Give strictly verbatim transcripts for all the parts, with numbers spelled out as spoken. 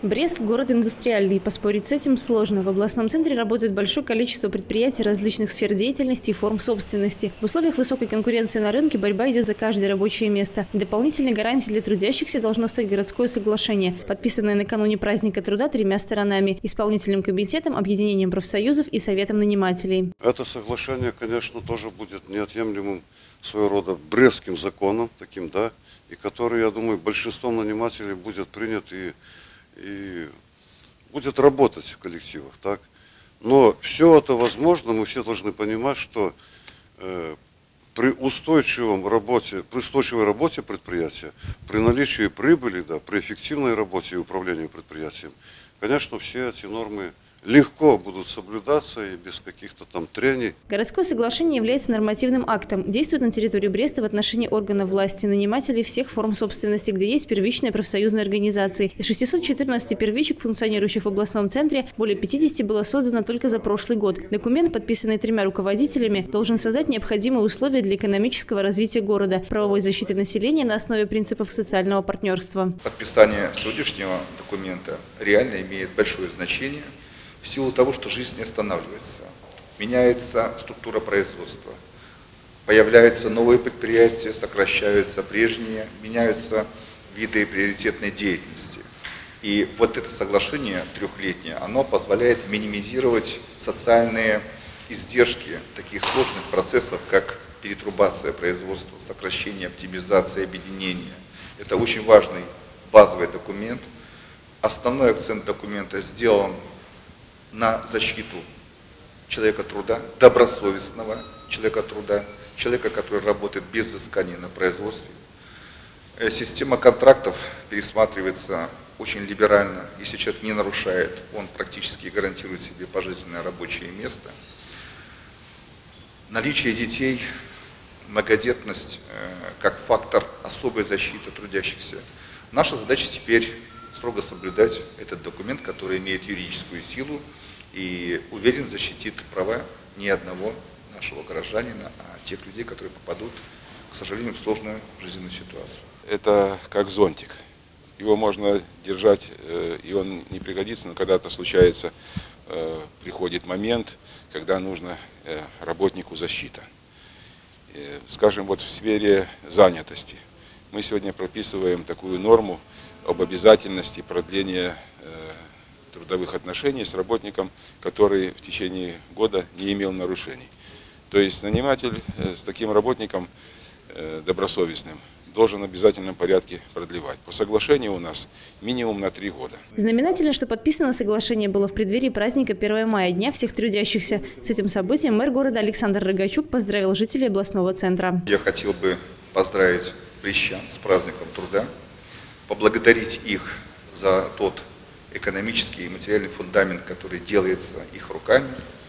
Брест – город индустриальный. Поспорить с этим сложно. В областном центре работает большое количество предприятий различных сфер деятельности и форм собственности. В условиях высокой конкуренции на рынке борьба идет за каждое рабочее место. Дополнительной гарантией для трудящихся должно стать городское соглашение, подписанное накануне праздника труда тремя сторонами – исполнительным комитетом, объединением профсоюзов и советом нанимателей. Это соглашение, конечно, тоже будет неотъемлемым своего рода брестским законом, таким, да, и который, я думаю, большинством нанимателей будет принят и и будет работать в коллективах, так. Но все это возможно, мы все должны понимать, что э, при устойчивом работе, при устойчивой работе предприятия, при наличии прибыли, да, при эффективной работе и управлении предприятием, конечно, все эти нормы легко будут соблюдаться и без каких-то там трений. Городское соглашение является нормативным актом. Действует на территории Бреста в отношении органов власти, нанимателей всех форм собственности, где есть первичные профсоюзные организации. Из шестисот четырнадцати первичек, функционирующих в областном центре, более пятидесяти было создано только за прошлый год. Документ, подписанный тремя руководителями, должен создать необходимые условия для экономического развития города, правовой защиты населения на основе принципов социального партнерства. Подписание сегодняшнего документа реально имеет большое значение в силу того, что жизнь не останавливается. Меняется структура производства, появляются новые предприятия, сокращаются прежние, меняются виды приоритетной деятельности. И вот это соглашение трехлетнее, оно позволяет минимизировать социальные издержки таких сложных процессов, как перетрубация производства, сокращение, оптимизация, объединение. Это очень важный базовый документ. Основной акцент документа сделан на защиту человека труда, добросовестного человека труда, человека, который работает без взыскания на производстве. Система контрактов пересматривается очень либерально. Если человек не нарушает, он практически гарантирует себе пожизненное рабочее место. Наличие детей, многодетность как фактор особой защиты трудящихся. Наша задача теперь строго соблюдать этот документ, который имеет юридическую силу и, уверен, защитит права не одного нашего горожанина, а тех людей, которые попадут, к сожалению, в сложную жизненную ситуацию. Это как зонтик. Его можно держать, и он не пригодится, но когда-то случается, приходит момент, когда нужно работнику защита. Скажем, вот в сфере занятости. Мы сегодня прописываем такую норму об обязательности продления трудовых отношений с работником, который в течение года не имел нарушений. То есть наниматель с таким работником добросовестным должен в обязательном порядке продлевать. По соглашению у нас минимум на три года. Знаменательно, что подписано соглашение было в преддверии праздника первого мая, Дня всех трудящихся. С этим событием мэр города Александр Рогачук поздравил жителей областного центра. Я хотел бы поздравить брестчан с праздником труда, поблагодарить их за тот экономический и материальный фундамент, который делается их руками.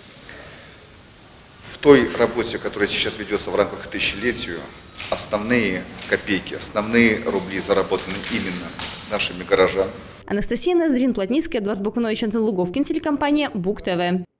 В той работе, которая сейчас ведется в рамках тысячелетия, основные копейки, основные рубли заработаны именно нашими горожанами. Анастасия Ноздрин, Плотницкая, Эдуард Бакунович, Антон Луговкин, телекомпания БУК ТВ.